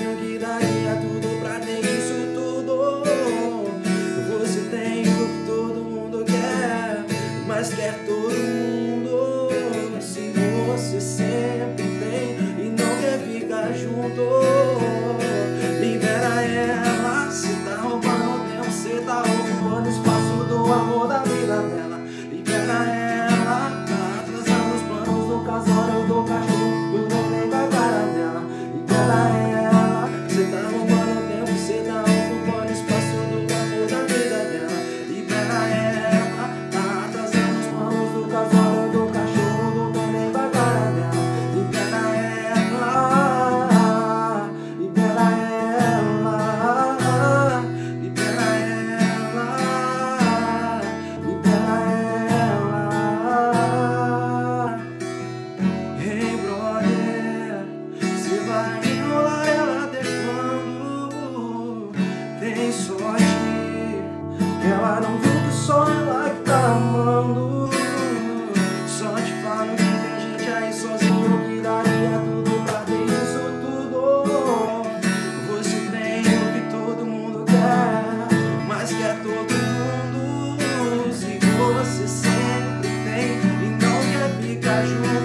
sozinho que daria tudo pra ter isso tudo. Você tem o que todo mundo quer, mas quer todo mundo. Se você sempre tem e não quer ficar junto, libera ela. Cê tá roubando o tempo, cê tá ocupando espaço do amor da vida dela. Libera ela, tá atrasando os planos do casório do cachorro, eu não lembro a cara dela. Libera ela, cê tá roubando o tempo, cê tá ocupando espaço do amor da vida dela. Libera ela, tá atrasando os planos do casório do cachorro, não lembro a cara dela. Libera ela, libera ela, libera ela, libera ela. Hey brother, cê vai enrolar ela até quando? Tem sorte que ela não viu que só ela que tá amando. Só te falo que tem gente aí sozinho que daria tudo pra ter isso tudo. Você tem o que todo mundo quer, mas quer todo mundo. Se você sempre tem e não quer ficar junto,